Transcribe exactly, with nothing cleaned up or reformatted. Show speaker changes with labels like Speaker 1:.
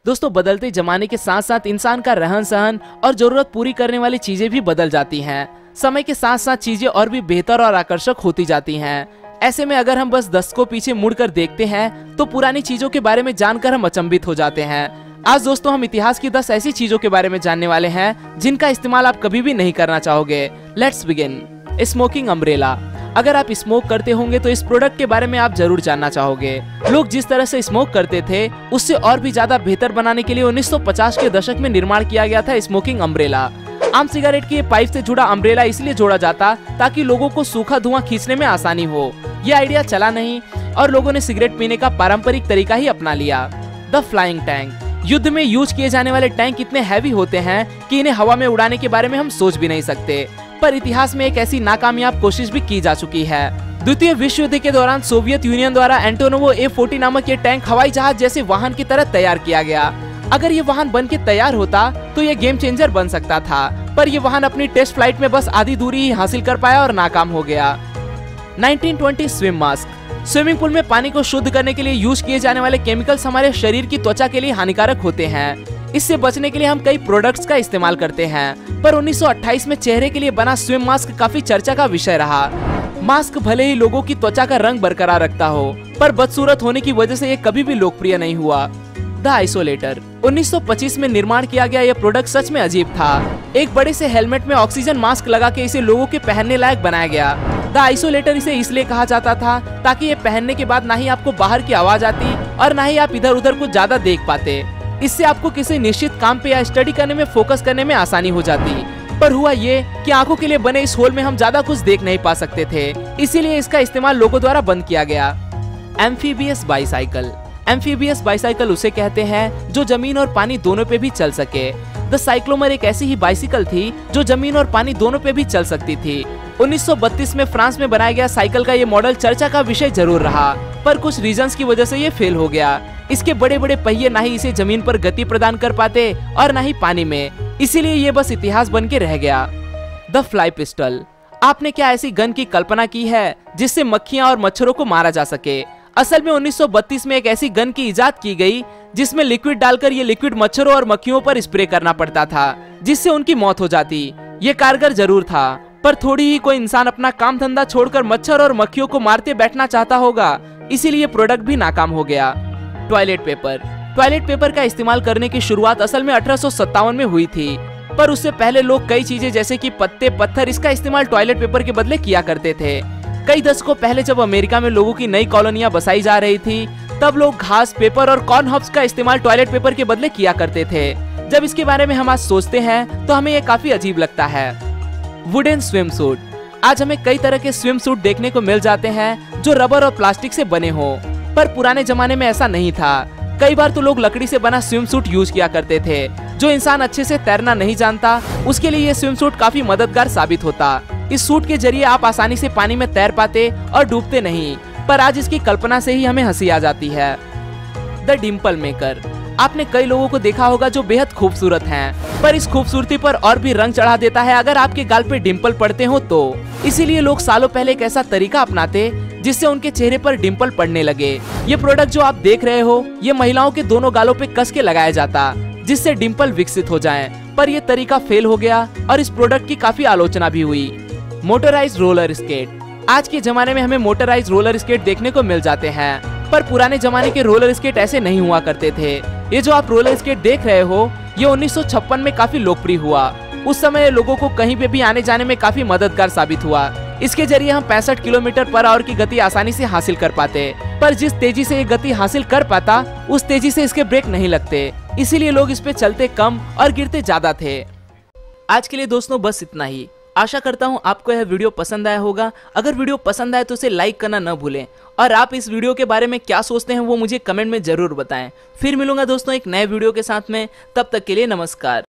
Speaker 1: दोस्तों बदलते जमाने के साथ साथ इंसान का रहन सहन और जरूरत पूरी करने वाली चीजें भी बदल जाती हैं। समय के साथ साथ चीजें और भी बेहतर और आकर्षक होती जाती हैं। ऐसे में अगर हम बस दशकों पीछे मुड़कर देखते हैं तो पुरानी चीजों के बारे में जानकर हम अचंभित हो जाते हैं। आज दोस्तों हम इतिहास की दस ऐसी चीजों के बारे में जानने वाले हैं जिनका इस्तेमाल आप कभी भी नहीं करना चाहोगे। Let's begin. Smoking umbrella. अगर आप स्मोक करते होंगे तो इस प्रोडक्ट के बारे में आप जरूर जानना चाहोगे। लोग जिस तरह से स्मोक करते थे उससे और भी ज्यादा बेहतर बनाने के लिए उन्नीस सौ पचास के दशक में निर्माण किया गया था स्मोकिंग अम्ब्रेला। आम सिगरेट के पाइप से जुड़ा अम्ब्रेला इसलिए जोड़ा जाता ताकि लोगों को सूखा धुआं खींचने में आसानी हो। ये आइडिया चला नहीं और लोगों ने सिगरेट पीने का पारंपरिक तरीका ही अपना लिया। The flying tank. युद्ध में यूज किए जाने वाले टैंक इतने हैवी होते हैं कि इन्हें हवा में उड़ाने के बारे में हम सोच भी नहीं सकते, पर इतिहास में एक ऐसी नाकामयाब कोशिश भी की जा चुकी है। द्वितीय विश्व युद्ध के दौरान सोवियत यूनियन द्वारा एंटोनोवो ए फोर्टी नामक ये टैंक हवाई जहाज जैसे वाहन की तरह तैयार किया गया। अगर ये वाहन बन के तैयार होता तो ये गेम चेंजर बन सकता था, पर ये वाहन अपनी टेस्ट फ्लाइट में बस आधी दूरी ही हासिल कर पाया और नाकाम हो गया। Nineteen twenty swim mask. Swimming pool में पानी को शुद्ध करने के लिए यूज किए जाने वाले केमिकल्स हमारे शरीर की त्वचा के लिए हानिकारक होते हैं। इससे बचने के लिए हम कई प्रोडक्ट्स का इस्तेमाल करते हैं, पर उन्नीस सौ अट्ठाईस में चेहरे के लिए बना स्विम मास्क काफी चर्चा का विषय रहा। मास्क भले ही लोगों की त्वचा का रंग बरकरार रखता हो, पर बदसूरत होने की वजह से ये कभी भी लोकप्रिय नहीं हुआ। The isolator. उन्नीस सौ पच्चीस में निर्माण किया गया यह प्रोडक्ट सच में अजीब था। एक बड़े से हेलमेट में ऑक्सीजन मास्क लगा के इसे लोगों के पहनने लायक बनाया गया। द आइसोलेटर इसे इसलिए कहा जाता था ताकि ये पहनने के बाद ना ही आपको बाहर की आवाज आती और ना ही आप इधर उधर कुछ ज्यादा देख पाते। इससे आपको किसी निश्चित काम पे या स्टडी करने में फोकस करने में आसानी हो जाती। पर हुआ ये कि आंखों के लिए बने इस होल में हम ज्यादा कुछ देख नहीं पा सकते थे, इसीलिए इसका इस्तेमाल लोगों द्वारा बंद किया गया। Amphibious bicycle. एम्फीबियस बाईसाइकिल उसे कहते हैं जो जमीन और पानी दोनों पे भी चल सके। द साइक्लोमर एक ऐसी ही बाइसिकल थी जो जमीन और पानी दोनों पे भी चल सकती थी। उन्नीस सौ बत्तीस में फ्रांस में बनाया गया साइकिल का ये मॉडल चर्चा का विषय जरूर रहा, पर कुछ रीजंस की वजह से ये फेल हो गया। इसके बड़े बड़े पहिए ना ही इसे जमीन पर गति प्रदान कर पाते और ना ही पानी में, इसीलिए ये बस इतिहास बन के रह गया। The fly pistol. आपने क्या ऐसी गन की कल्पना की है जिससे मक्खियां और मच्छरों को मारा जा सके? असल में उन्नीस सौ बत्तीस में एक ऐसी गन की इजाद की गई जिसमें लिक्विड डालकर ये लिक्विड मच्छरों और मक्खियों पर स्प्रे करना पड़ता था, जिससे उनकी मौत हो जाती। ये कारगर जरूर था, पर थोड़ी ही कोई इंसान अपना काम धंधा छोड़कर मच्छर और मक्खियों को मारते बैठना चाहता होगा, इसीलिए प्रोडक्ट भी नाकाम हो गया। Toilet paper. टॉयलेट पेपर का इस्तेमाल करने की शुरुआत असल में अठारह सौ सत्तावन में हुई थी, पर उससे पहले लोग कई चीजें जैसे कि पत्ते पत्थर इसका इस्तेमाल टॉयलेट पेपर के बदले किया करते थे। कई दशकों पहले जब अमेरिका में लोगों की नई कॉलोनियां बसाई जा रही थी, तब लोग घास, पेपर और कॉर्न हब्स का इस्तेमाल टॉयलेट पेपर के बदले किया करते थे। जब इसके बारे में हम आज सोचते हैं तो हमें ये काफी अजीब लगता है। Wooden swim suit. आज हमें कई तरह के स्विम सूट देखने को मिल जाते हैं जो रबर और प्लास्टिक से बने हो, पर पुराने जमाने में ऐसा नहीं था। कई बार तो लोग लकड़ी से बना स्विम सूट यूज किया करते थे। जो इंसान अच्छे से तैरना नहीं जानता उसके लिए ये स्विम सूट काफी मददगार साबित होता। इस सूट के जरिए आप आसानी से पानी में तैर पाते और डूबते नहीं, पर आज इसकी कल्पना से ही हमें हंसी आ जाती है। The dimple maker. आपने कई लोगों को देखा होगा जो बेहद खूबसूरत हैं, पर इस खूबसूरती पर और भी रंग चढ़ा देता है अगर आपके गाल पे डिम्पल पड़ते हो तो। इसीलिए लोग सालों पहले एक ऐसा तरीका अपनाते जिससे उनके चेहरे पर डिम्पल पड़ने लगे। ये प्रोडक्ट जो आप देख रहे हो ये महिलाओं के दोनों गालों पे कस के लगाया जाता जिससे डिम्पल विकसित हो जाएं, पर यह तरीका फेल हो गया और इस प्रोडक्ट की काफी आलोचना भी हुई। Motorized roller skate. आज के जमाने में हमें मोटराइज्ड रोलर स्केट देखने को मिल जाते हैं, पर पुराने जमाने के रोलर स्केट ऐसे नहीं हुआ करते थे। ये जो आप रोलर स्केट देख रहे हो ये उन्नीस सौ छप्पन में काफी लोकप्रिय हुआ। उस समय लोगों को कहीं पे भी आने जाने में काफी मददगार साबित हुआ। इसके जरिए हम पैंसठ किलोमीटर पर आवर की गति आसानी से हासिल कर पाते, पर जिस तेजी से ये गति हासिल कर पाता उस तेजी से इसके ब्रेक नहीं लगते, इसीलिए लोग इस पे चलते कम और गिरते ज्यादा थे। आज के लिए दोस्तों बस इतना ही। आशा करता हूँ आपको यह वीडियो पसंद आया होगा। अगर वीडियो पसंद आए तो इसे लाइक करना न भूलें, और आप इस वीडियो के बारे में क्या सोचते हैं वो मुझे कमेंट में जरूर बताएं। फिर मिलूंगा दोस्तों एक नए वीडियो के साथ में, तब तक के लिए नमस्कार।